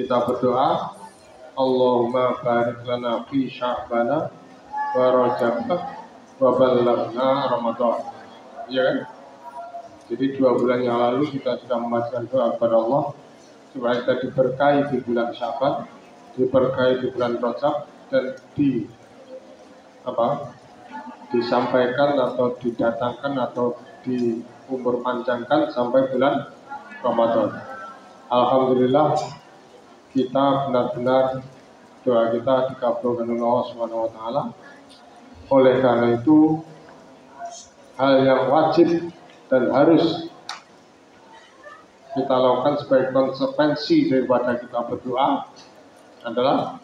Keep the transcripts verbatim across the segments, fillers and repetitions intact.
kita berdoa, Allahumma barik lana fi sya'bana wa rajabah wa ballaghna Ramadan. Iya kan? Jadi dua bulan yang lalu kita sudah membacakan doa kepada Allah supaya kita diberkahi di bulan Sya'ban, diberkahi di bulan Rajab, dan di apa? disampaikan atau didatangkan atau diumur panjangkan sampai bulan Ramadan. Alhamdulillah kita benar-benar doa kita dikabulkan oleh Allah Subhanahu wa taala. Oleh karena itu hal yang wajib dan harus kita lakukan sebagai konsekuensi daripada kita berdoa adalah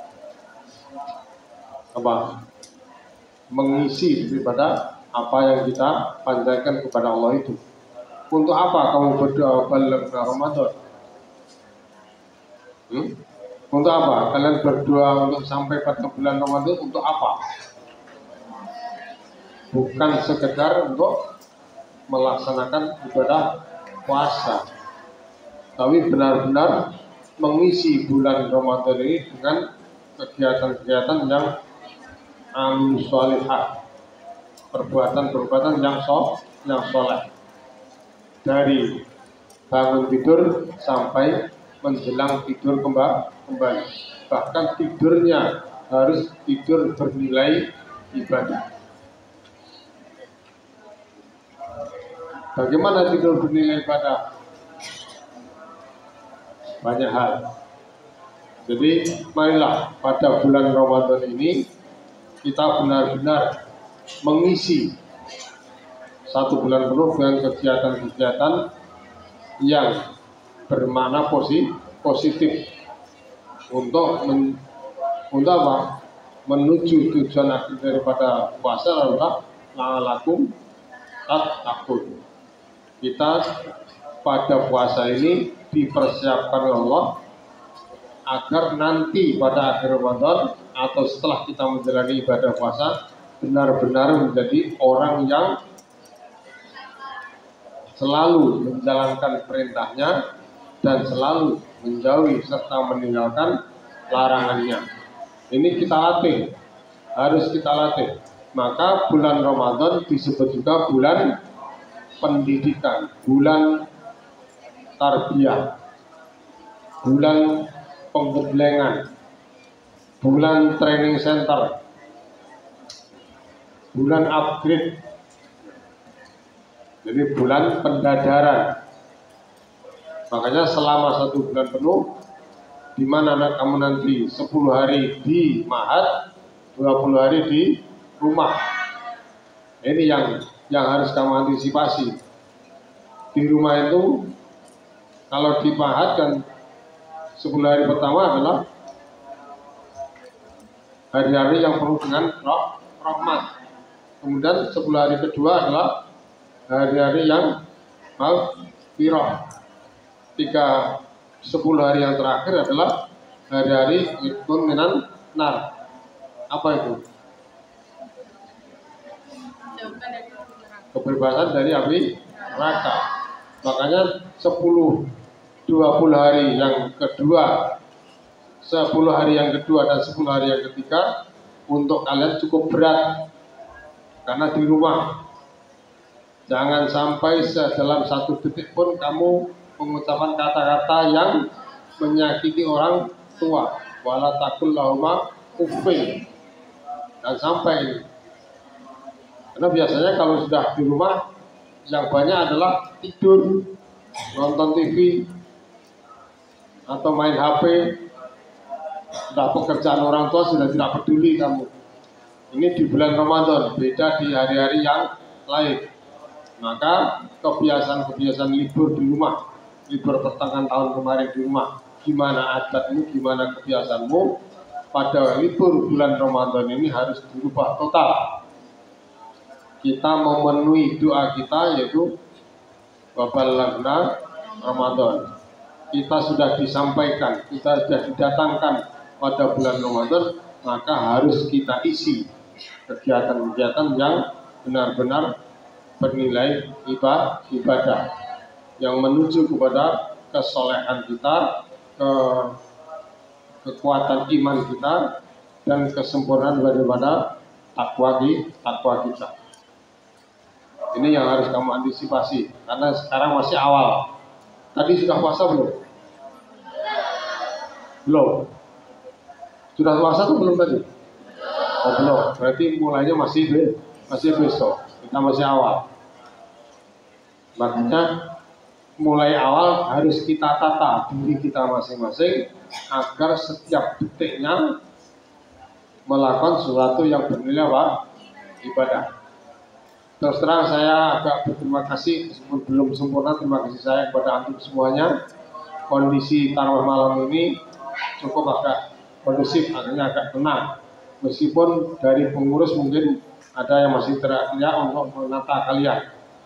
apa? Mengisi daripada apa yang kita panjatkan kepada Allah itu. Untuk apa kamu berdoa bulan Ramadan? Hmm? Untuk apa? Kalian berdoa untuk sampai pada bulan Ramadan untuk apa? Bukan sekedar untuk melaksanakan ibadah puasa, tapi benar-benar mengisi bulan Ramadan ini dengan kegiatan-kegiatan yang amal sholihah, perbuatan-perbuatan yang so, yang soleh, dari bangun tidur sampai menjelang tidur kembali. Bahkan tidurnya harus tidur bernilai ibadah. Bagaimana tidur bernilai ibadah? Banyak hal. Jadi marilah pada bulan Ramadan ini kita benar-benar mengisi satu bulan penuh dengan kegiatan-kegiatan yang bermakna positif untuk men, untuk apa? Menuju tujuan akhir daripada puasa adalah la'alakum tattaqun. Kita pada puasa ini dipersiapkan oleh Allah agar nanti pada akhir Ramadan atau setelah kita menjalani ibadah puasa benar-benar menjadi orang yang selalu menjalankan perintahnya dan selalu menjauhi serta meninggalkan larangannya. Ini kita latih, harus kita latih. Maka bulan Ramadan disebut juga bulan pendidikan, bulan tarbiyah, bulan penggeblengan, bulan training center, bulan upgrade, jadi bulan pendadaran. Makanya selama satu bulan penuh, di mana anak kamu nanti sepuluh hari di ma'had, dua puluh hari di rumah. Ini yang yang harus kamu antisipasi. Di rumah itu, kalau di ma'had kan sepuluh hari pertama adalah hari-hari yang penuh dengan roh, rahmat. Kemudian sepuluh hari kedua adalah hari-hari yang maghfirah. Tiga sepuluh hari yang terakhir adalah hari-hari ikun minan nar. Apa itu? Kebebasan dari api neraka. Makanya sepuluh dua puluh hari yang kedua, sepuluh hari yang kedua dan sepuluh hari yang ketiga untuk kalian cukup berat karena di rumah. Jangan sampai dalam satu detik pun kamu mengucapkan kata-kata yang menyakiti orang tua. Wala taqul lahuma uffin. Dan sampai ini. Karena biasanya kalau sudah di rumah yang banyak adalah tidur, nonton T V, atau main H P. Sudah pekerjaan orang tua sudah tidak peduli kamu. Ini di bulan Ramadan, beda di hari-hari yang lain. Maka kebiasaan-kebiasaan libur di rumah, libur pertengahan tahun kemarin di rumah, gimana adatmu, gimana kebiasaanmu, pada libur bulan Ramadan ini harus dirubah total. Kita memenuhi doa kita yaitu waballaghna Ramadan. Kita sudah disampaikan, kita sudah didatangkan pada bulan Ramadan, maka harus kita isi kegiatan-kegiatan yang benar-benar bernilai ibadah yang menuju kepada kesolehan kita, ke kekuatan iman kita dan kesempurnaan daripada takwa takwa kita. Ini yang harus kamu antisipasi karena sekarang masih awal. Tadi sudah puasa belum? Belum. Sudah puasa tuh belum tadi? Oh belum. Berarti mulainya masih masih besok. Kita masih awal. Makanya mulai awal harus kita tata diri kita masing-masing agar setiap detiknya melakukan sesuatu yang bernilai apa? Ibadah. Terus terang saya agak berterima kasih meskipun belum sempurna, terima kasih saya kepada antum semuanya. Kondisi tarawih malam ini cukup agak kondusif, akhirnya agak tenang. Meskipun dari pengurus mungkin ada yang masih teriak-teriak untuk menata kalian.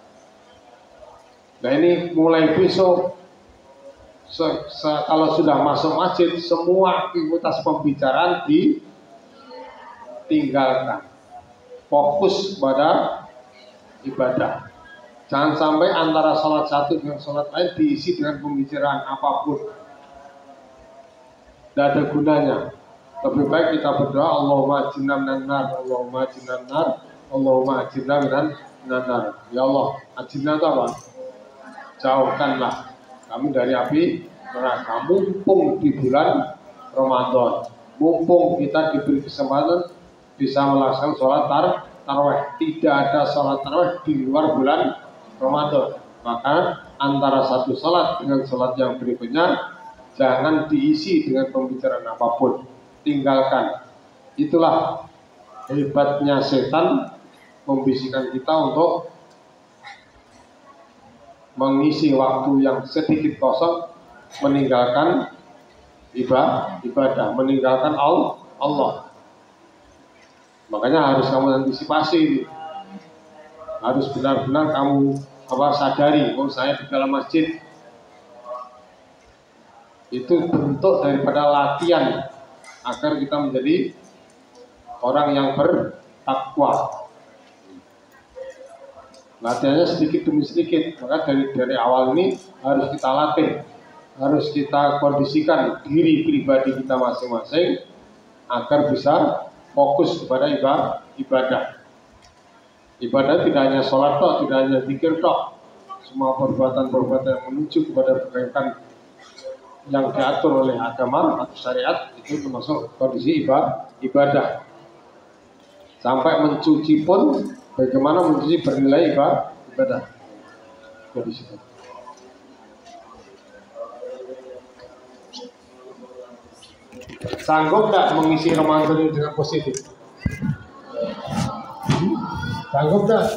Nah ini mulai besok se se kalau sudah masuk masjid semua aktivitas pembicaraan ditinggalkan, fokus pada ibadah. Jangan sampai antara sholat satu dengan sholat lain diisi dengan pembicaraan apapun. Tidak ada gunanya. Lebih baik kita berdoa Allahumma ajirna minan nar, Allahumma ajirna minan nar, Allahumma ajirna minan nar. Ya Allah, ajirna itu apa? Jauhkanlah kami dari api neraka. Mumpung di bulan Ramadan, mumpung kita diberi kesempatan bisa melaksanakan sholat tar tarawih. Tidak ada sholat tarawih di luar bulan Ramadan. Maka antara satu sholat dengan sholat yang berikutnya jangan diisi dengan pembicaraan apapun. Tinggalkan. Itulah hebatnya setan membisikkan kita untuk mengisi waktu yang sedikit kosong, meninggalkan ibadah, ibadah meninggalkan Allah. Makanya harus kamu antisipasi, harus benar-benar kamu apa sadari, oh saya di dalam masjid itu bentuk daripada latihan agar kita menjadi orang yang bertakwa. Latihannya sedikit demi sedikit, maka dari dari awal ini harus kita latih, harus kita kondisikan diri pribadi kita masing-masing agar bisa fokus kepada ibadah. Ibadah tidak hanya sholat toh, tidak hanya zikir toh, semua perbuatan-perbuatan yang menuju kepada kebaikan yang diatur oleh agama atau syariat itu termasuk kondisi ibadah. Sampai mencuci pun bagaimana mencuci bernilai ibadah. Kondisi. Sanggup nggak mengisi Ramadan ini dengan positif? Sanggup nggak?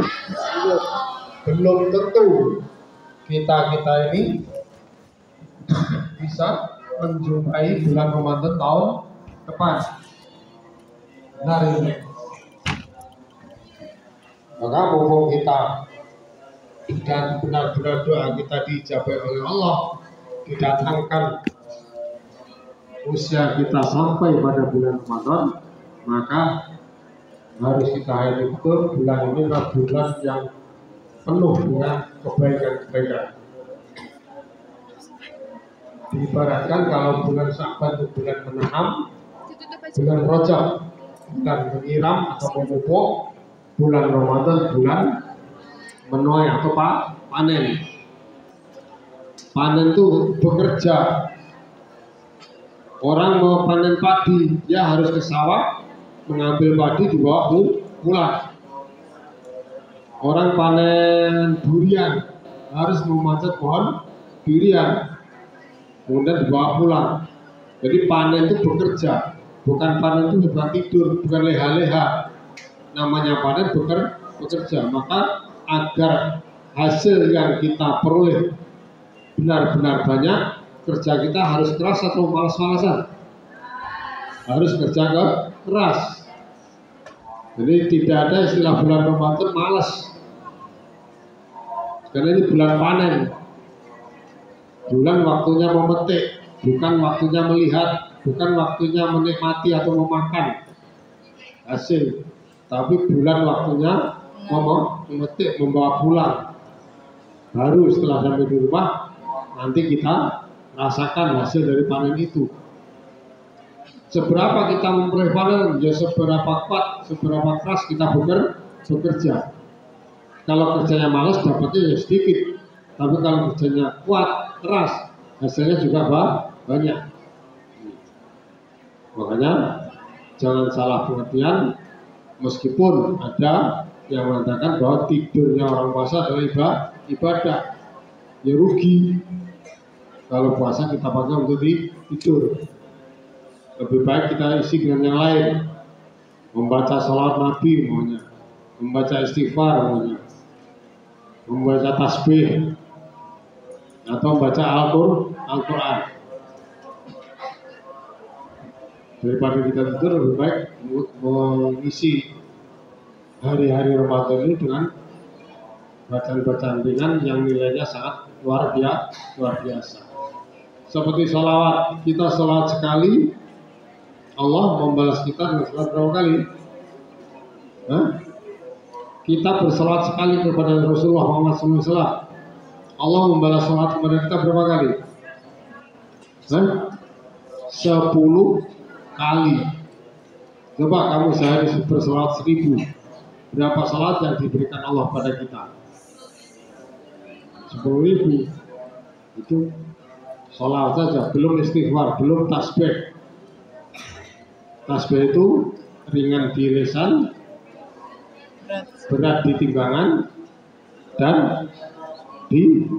Belum tentu kita kita ini bisa menjumpai bulan Ramadan tahun depan. Benar ini. Maka mumpung kita dan benar-benar doa kita dijabah oleh Allah, didatangkan usia kita sampai pada bulan Ramadan, maka harus kita hayati betul bulan ini adalah bulan yang penuh dengan kebaikan-kebaikan. Diibaratkan kalau bulan Sya'ban itu bulan menanam, bulan Rajab bulan menyiram atau memupuk, bulan Ramadan bulan menuai atau panen. Panen itu bekerja. Orang mau panen padi, dia harus ke sawah, mengambil padi dibawa pulang. Orang panen durian harus memanjat pohon durian, kemudian dibawa pulang. Jadi panen itu bekerja, bukan panen itu bukan tidur, bukan leha-leha. Namanya panen bekerja. Maka agar hasil yang kita peroleh benar-benar banyak, kerja kita harus keras atau malas-malasan? Harus kerja keras. Jadi tidak ada istilah bulan Ramadan malas. Karena ini bulan panen. Bulan waktunya memetik, bukan waktunya melihat, bukan waktunya menikmati atau memakan hasil. Tapi bulan waktunya memetik, membawa pulang. Baru setelah sampai di rumah, nanti kita rasakan hasil dari panen itu. Seberapa kita memperoleh panen, ya seberapa kuat, seberapa keras kita bekerja. Kalau kerjanya malas, dapatnya ya sedikit. Tapi kalau kerjanya kuat, keras, hasilnya juga banyak. Makanya jangan salah pengertian, meskipun ada yang mengatakan bahwa tidurnya orang puasa adalah ibadah, ya rugi. Kalau puasa kita pakai untuk tidur. Lebih baik kita isi dengan yang lain, membaca salat Nabi maunya, membaca istighfar maunya, membaca tasbih, atau membaca Al-Quran. Daripada kita tidur, lebih baik mengisi hari-hari Ramadan ini dengan bacaan-bacaan ringan yang nilainya sangat luar biasa. Luar biasa. Seperti sholawat, kita sholawat sekali, Allah membalas kita dengan sholawat berapa kali? Hah? Kita bersolawat sekali kepada Rasulullah Muhammad shallallahu alaihi wasallam, Allah membalas sholawat kepada kita berapa kali? Hah? Sepuluh kali. Coba kamu sehari bersolawat seribu, berapa salat yang diberikan Allah pada kita? Sepuluh ribu. Itu sholawat saja, belum istighfar, belum tasbih. Tasbih itu ringan di lisan, berat di timbangan, dan di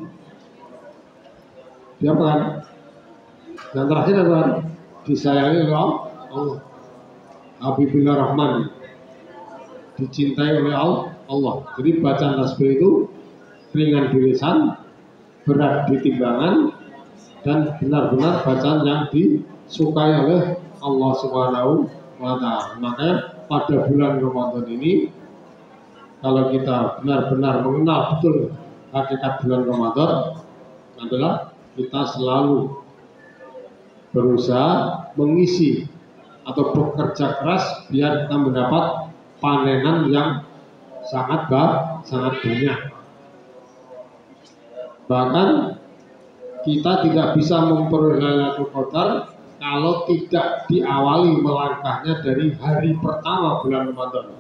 di apa kan? Yang terakhir adalah disayangi oleh Allah. Habibillah Rahman, dicintai oleh Allah. Jadi bacaan tasbih itu ringan di lisan, berat di timbangan, dan benar-benar bacaan yang disukai oleh Allah Subhanahu wa Ta'ala. Makanya pada bulan Ramadan ini, kalau kita benar-benar mengenal betul hakikat bulan Ramadan, adalah kita selalu berusaha mengisi atau bekerja keras biar kita mendapat panenan yang sangat baik, sangat banyak. Bahkan kita tidak bisa memperoleh Lailatul Qadar kalau tidak diawali melangkahnya dari hari pertama bulan Ramadan.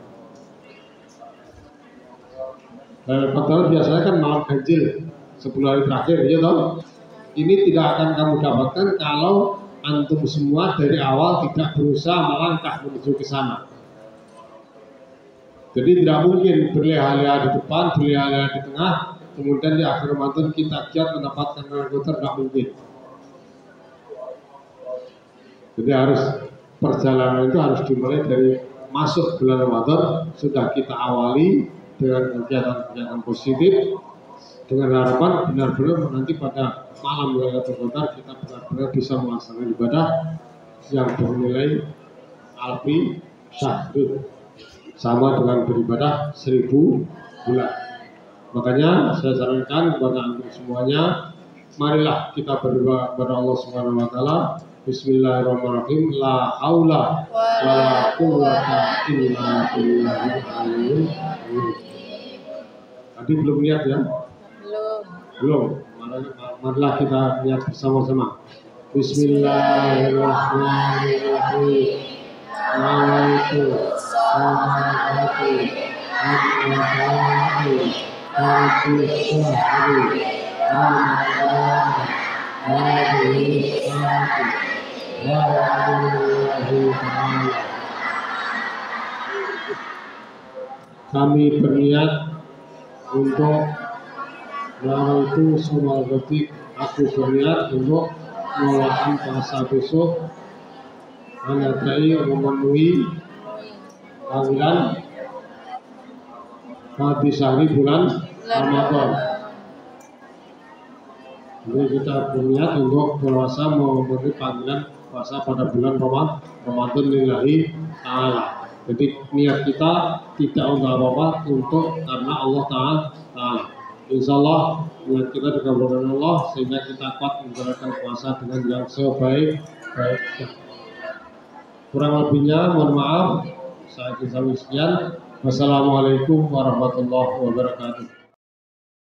Lailatul Qadar biasanya kan malam ganjil, sepuluh hari terakhir, ya toh? Ini tidak akan kamu dapatkan kalau antum semua dari awal tidak berusaha melangkah menuju ke sana. Jadi tidak mungkin berleha-leha di depan, berleha-leha di tengah, kemudian di akhir Ramadan kita giat mendapatkan Lailatul Qadar, tidak mungkin. Jadi harus perjalanan itu harus dimulai dari masuk bulan Ramadan, sudah kita awali dengan kegiatan-kegiatan positif, dengan harapan benar-benar nanti pada malam Lailatul Qadar kita benar-benar bisa melaksanakan ibadah yang bernilai alfi syahrul, sama dengan beribadah seribu bulan. Makanya saya sarankan kepada antum semuanya, marilah kita berdoa kepada Allah Subhanahu wa Ta'ala. Bismillahirrahmanirrahim. La haula wala quwwata illa billahil aliyyil azim. Tadi belum niat ya? Belum. Belum. Marilah kita niat bersama-sama. Bismillahirrahmanirrahim. Waalaikumsalam. Kami berniat untuk itu semua detik. Aku berniat untuk melakukan puasa besok, menyertai memenuhi panggilan habis hari bulan Ramadan. Jadi kita berniat untuk puasa memenuhi panggilan puasa pada bulan Ramadan lillahi ta'ala. Jadi niat kita tidak untuk apa-apa, untuk karena Allah Ta'ala. Insya Allah niat kita dikabulkan Allah sehingga kita kuat menjalankan puasa dengan yang sebaik-baiknya. Kurang lebihnya mohon maaf. Saya kisah sekian. Wassalamualaikum warahmatullahi wabarakatuh.